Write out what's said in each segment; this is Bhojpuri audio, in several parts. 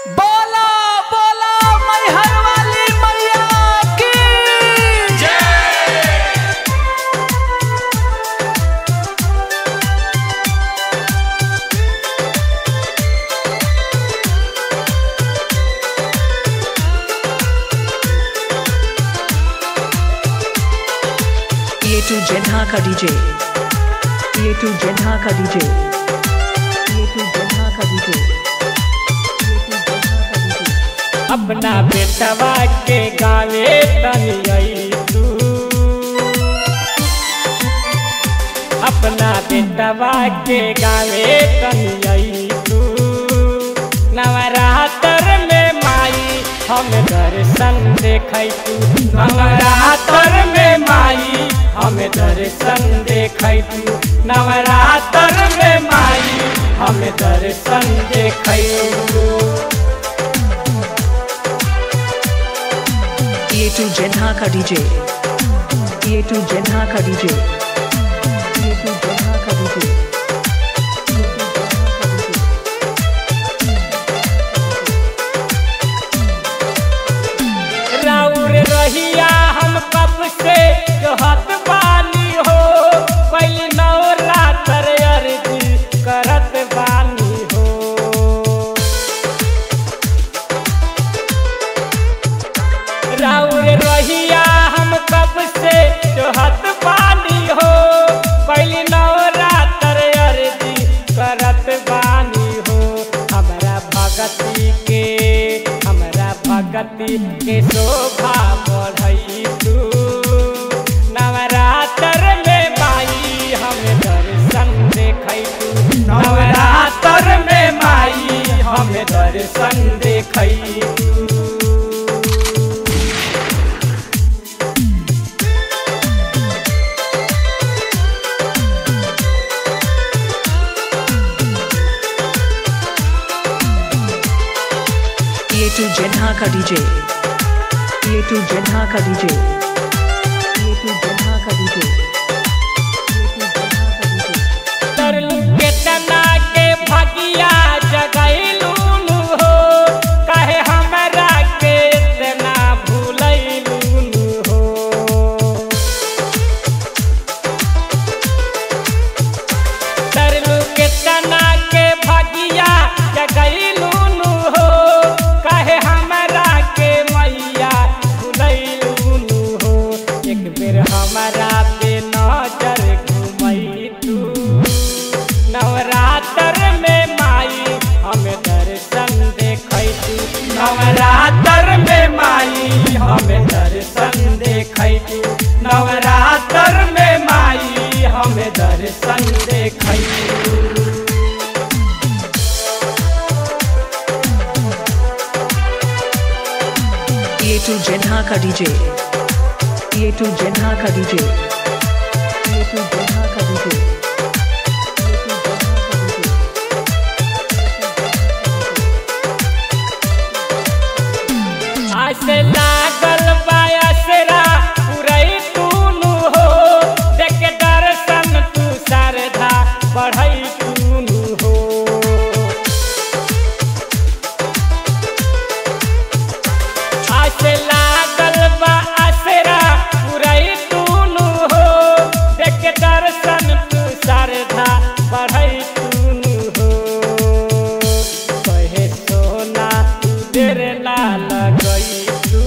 बोला बोला मैहर वाली मैया की ये टू जन्हा का डीजे, ये टू जन्हा का डीजे, ये टू जन्हा का डीजे, ये टू जन्हा का डीजे। अपना बेटवा के गावे तनियई तू, अपना बेटवा के गावे तनियई तू। नवरात्र में माई हम दर्शन देखै तू, नवरात्र में माई हम दर्शन देखै तू, नवरात्र में माई हम दर्शन देखै तू। ये टू जन्हा का डीजे, ये टू जन्हा का डीजे, ये टू जन्हा का डीजे, ये टू जन्हा का डीजे। राउर रहिया हम कब से जोहत बानी हो, पहली नवरात्र अर्जी करत बानी हो। राउर रहिया हम कब से जोहत बानी हो, पहली नवरात्र अर्जी करत बानी हो। हमरा भगती के शोभा बढ़ई तू, नवरात्र में माई हम दर्शन देखै तू, नवरात्र में माई हम दर्शन देखै तू। ये टू जन्हा का डीजे, ये टू जन्हा का डीजे, ये टू जन्हा का डीजे, ये टू जन्हा का डीजे। तरलू के तना के भगिया जगैलू हो, काहे हमरा के इतना भूलैलू हो। तरलू के तना के भगिया जगैलू हो, काहे हमरा के मैया भूलैलू हो। एक बेर हमरा पे नजर घुमई तू, नवरात्र में माई हम दर्शन देखै तू, नवरात्र में माई हम दर्शन देखै तू, नवरात्र में माई हम दर्शन देखै तू। ये टू जन्हा का डीजे, ये टू जन्हा का डीजे, ये टू जन्हा का डीजे, ये टू जन्हा का डीजे। आसे लागल बायसरा पुरई तूनु हो, देख दर्शन तू श्रद्धा बढ़ई तूनु हो। आसे लागल बायसरा पुरई तूनु हो, देख दर्शन तू श्रद्धा बढ़ई तूनु हो। कहे सोना देर ना लगई तू,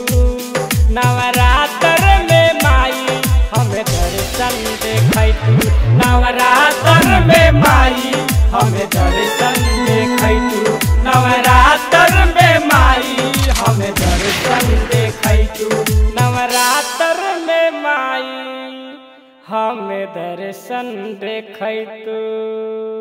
नवरात्र में माई हम दर्शन देखै तू, नवरात्र में माई हम दर्शन देखै तू, नवरात्र में माई हम दर्शन देखै तू, नवरात्र में माई हम दर्शन देखै तू।